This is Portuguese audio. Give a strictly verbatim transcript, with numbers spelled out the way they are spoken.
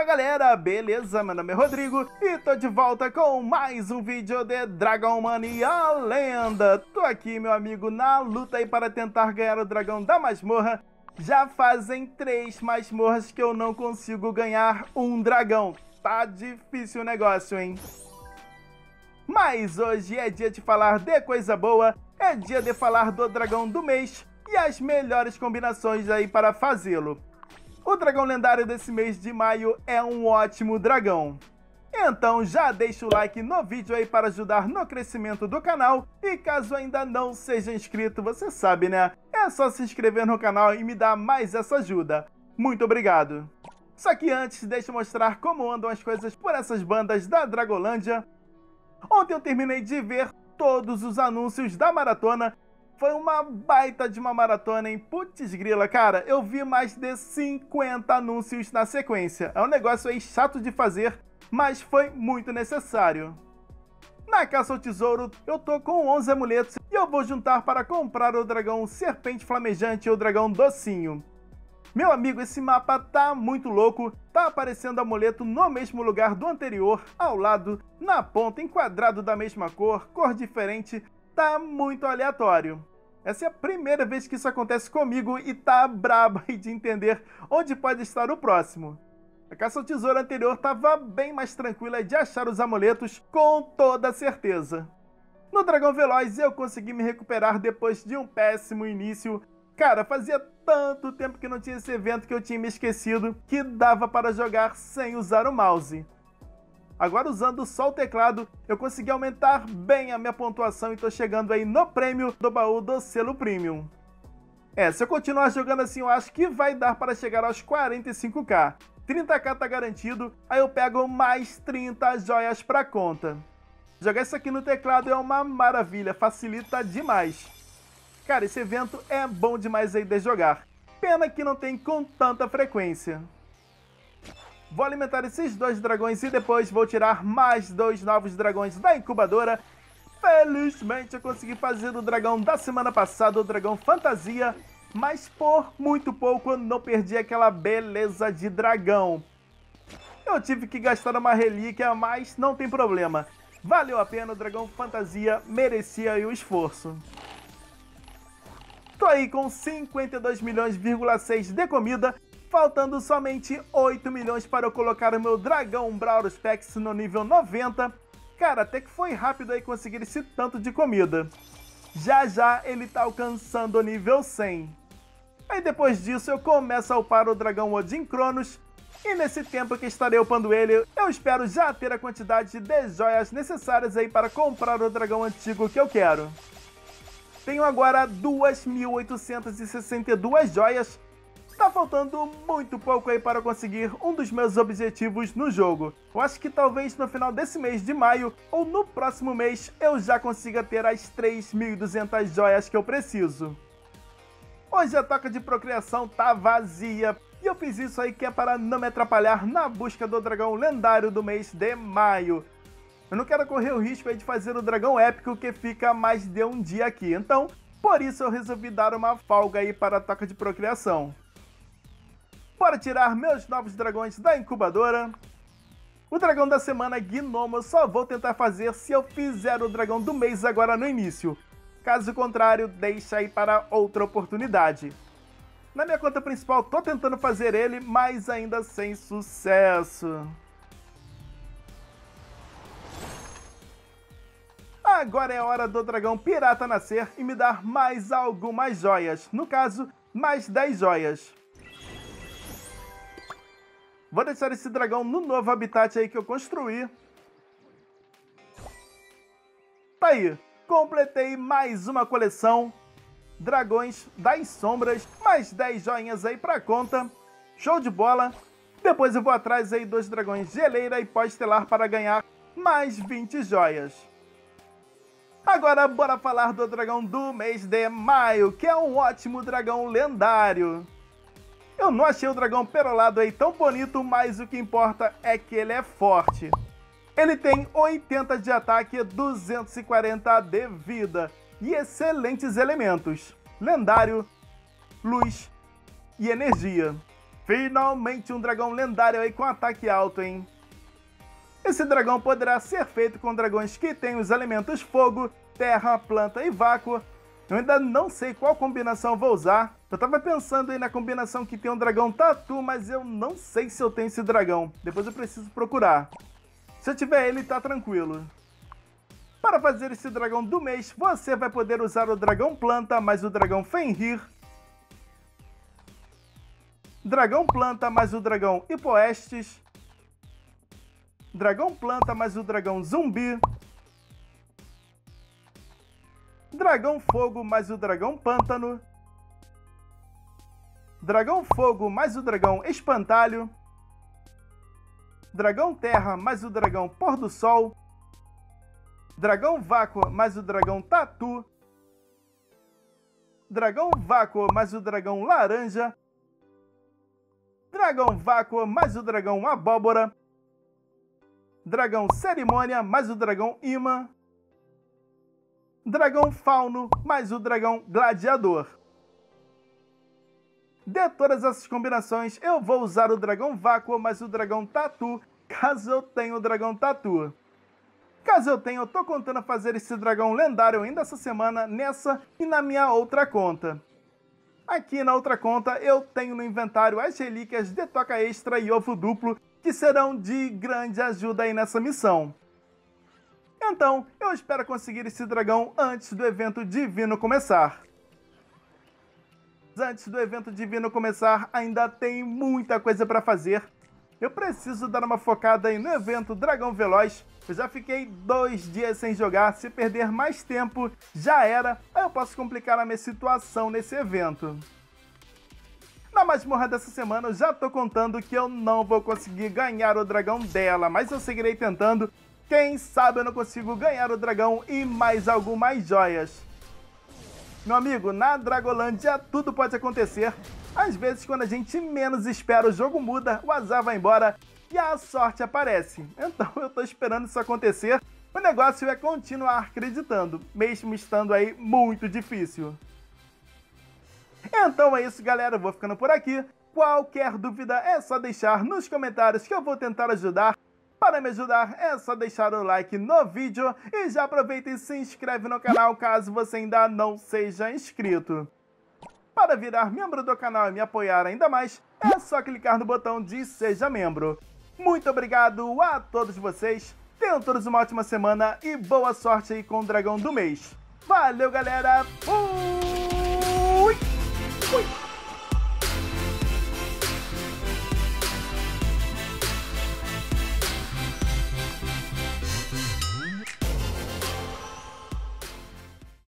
galera, beleza? Meu nome é Rodrigo e tô de volta com mais um vídeo de Dragon Mania a Lenda. Tô aqui, meu amigo, na luta aí para tentar ganhar o dragão da masmorra. Já fazem três masmorras que eu não consigo ganhar um dragão. Tá difícil o negócio, hein? Mas hoje é dia de falar de coisa boa, é dia de falar do dragão do mês e as melhores combinações aí para fazê-lo. O dragão lendário desse mês de maio é um ótimo dragão. Então já deixa o like no vídeo aí para ajudar no crescimento do canal. E caso ainda não seja inscrito, você sabe, né? É só se inscrever no canal e me dar mais essa ajuda. Muito obrigado. Só que antes, deixa eu mostrar como andam as coisas por essas bandas da Dragolândia. Ontem eu terminei de ver todos os anúncios da maratona. Foi uma baita de uma maratona, hein? Putz grila, cara, eu vi mais de cinquenta anúncios na sequência. É um negócio aí chato de fazer, mas foi muito necessário. Na caça ao tesouro, eu tô com onze amuletos e eu vou juntar para comprar o dragão serpente flamejante e o dragão docinho. Meu amigo, esse mapa tá muito louco, tá aparecendo amuleto no mesmo lugar do anterior, ao lado, na ponta, enquadrado da mesma cor, cor diferente. Tá muito aleatório. Essa é a primeira vez que isso acontece comigo e tá brabo aí de entender onde pode estar o próximo. A caça ao tesouro anterior tava bem mais tranquila de achar os amuletos com toda certeza. No dragão veloz eu consegui me recuperar depois de um péssimo início. Cara, fazia tanto tempo que não tinha esse evento que eu tinha me esquecido que dava para jogar sem usar o mouse. Agora, usando só o teclado, eu consegui aumentar bem a minha pontuação e tô chegando aí no prêmio do baú do selo Premium. É, se eu continuar jogando assim, eu acho que vai dar para chegar aos quarenta e cinco K. trinta K tá garantido, aí eu pego mais trinta joias pra conta. Jogar isso aqui no teclado é uma maravilha, facilita demais. Cara, esse evento é bom demais aí de jogar. Pena que não tem com tanta frequência. Vou alimentar esses dois dragões e depois vou tirar mais dois novos dragões da incubadora. Felizmente eu consegui fazer o dragão da semana passada, o dragão fantasia, mas por muito pouco eu não perdi aquela beleza de dragão. Eu tive que gastar uma relíquia, mas não tem problema. Valeu a pena, o dragão fantasia merecia aí o esforço. Tô aí com cinquenta e dois milhões vírgula seis de comida. Faltando somente oito milhões para eu colocar o meu dragão Brawl Specs no nível noventa. Cara, até que foi rápido aí conseguir esse tanto de comida. Já já ele tá alcançando o nível cem. Aí depois disso eu começo a upar o dragão Odin Cronos. E nesse tempo que estarei upando ele, eu espero já ter a quantidade de joias necessárias aí para comprar o dragão antigo que eu quero. Tenho agora duas mil oitocentas e sessenta e duas joias. Tá faltando muito pouco aí para conseguir um dos meus objetivos no jogo. Eu acho que talvez no final desse mês de maio ou no próximo mês eu já consiga ter as três mil e duzentas joias que eu preciso. Hoje a toca de procriação tá vazia e eu fiz isso aí que é para não me atrapalhar na busca do dragão lendário do mês de maio. Eu não quero correr o risco aí de fazer o dragão épico que fica mais de um dia aqui, então por isso eu resolvi dar uma folga aí para a toca de procriação. Bora tirar meus novos dragões da incubadora. O dragão da semana Gnomo eu só vou tentar fazer se eu fizer o dragão do mês agora no início. Caso contrário, deixa aí para outra oportunidade. Na minha conta principal tô tentando fazer ele, mas ainda sem sucesso. Agora é a hora do dragão pirata nascer e me dar mais algumas joias. No caso, mais dez joias. Vou deixar esse dragão no novo habitat aí que eu construí. Tá aí, completei mais uma coleção. Dragões das sombras, mais dez joinhas aí pra conta. Show de bola. Depois eu vou atrás aí dos dragões geleira e pós-estelar para ganhar mais vinte joias. Agora bora falar do dragão do mês de maio, que é um ótimo dragão lendário. Eu não achei o dragão perolado aí tão bonito, mas o que importa é que ele é forte. Ele tem oitenta de ataque, duzentos e quarenta de vida e excelentes elementos: lendário, luz e energia. Finalmente um dragão lendário aí com ataque alto, hein? Esse dragão poderá ser feito com dragões que têm os elementos fogo, terra, planta e vácuo. Eu ainda não sei qual combinação vou usar. Eu tava pensando aí na combinação que tem um dragão tatu, mas eu não sei se eu tenho esse dragão. Depois eu preciso procurar. Se eu tiver ele, tá tranquilo. Para fazer esse dragão do mês, você vai poder usar o dragão planta mais o dragão Fenrir, dragão planta mais o dragão Hipoestes, dragão planta mais o dragão zumbi, dragão fogo mais o dragão pântano, dragão fogo mais o dragão espantalho, dragão terra mais o dragão pôr do sol, dragão vácuo mais o dragão tatu, dragão vácuo mais o dragão laranja, dragão vácuo mais o dragão abóbora, dragão cerimônia mais o dragão imã, dragão fauno mais o dragão gladiador. De todas essas combinações, eu vou usar o dragão vácuo mais o dragão tatu, caso eu tenha o dragão tatu. Caso eu tenha, eu tô contando fazer esse dragão lendário ainda essa semana, nessa e na minha outra conta. Aqui na outra conta, eu tenho no inventário as relíquias de toca extra e ovo duplo, que serão de grande ajuda aí nessa missão. Então, eu espero conseguir esse dragão antes do evento divino começar. Antes do evento divino começar, ainda tem muita coisa para fazer. Eu preciso dar uma focada aí no evento Dragão Veloz. Eu já fiquei dois dias sem jogar, se perder mais tempo já era, aí eu posso complicar a minha situação nesse evento. Na masmorra dessa semana eu já tô contando que eu não vou conseguir ganhar o dragão dela, mas eu seguirei tentando. Quem sabe eu não consigo ganhar o dragão e mais algumas joias. Meu amigo, na Dragolândia tudo pode acontecer. Às vezes, quando a gente menos espera, o jogo muda, o azar vai embora e a sorte aparece. Então eu tô esperando isso acontecer. O negócio é continuar acreditando, mesmo estando aí muito difícil. Então é isso, galera. Eu vou ficando por aqui. Qualquer dúvida é só deixar nos comentários que eu vou tentar ajudar. Para me ajudar é só deixar o like no vídeo e já aproveita e se inscreve no canal caso você ainda não seja inscrito. Para virar membro do canal e me apoiar ainda mais, é só clicar no botão de Seja Membro. Muito obrigado a todos vocês, tenham todos uma ótima semana e boa sorte aí com o dragão do mês. Valeu, galera! Fui! Fui!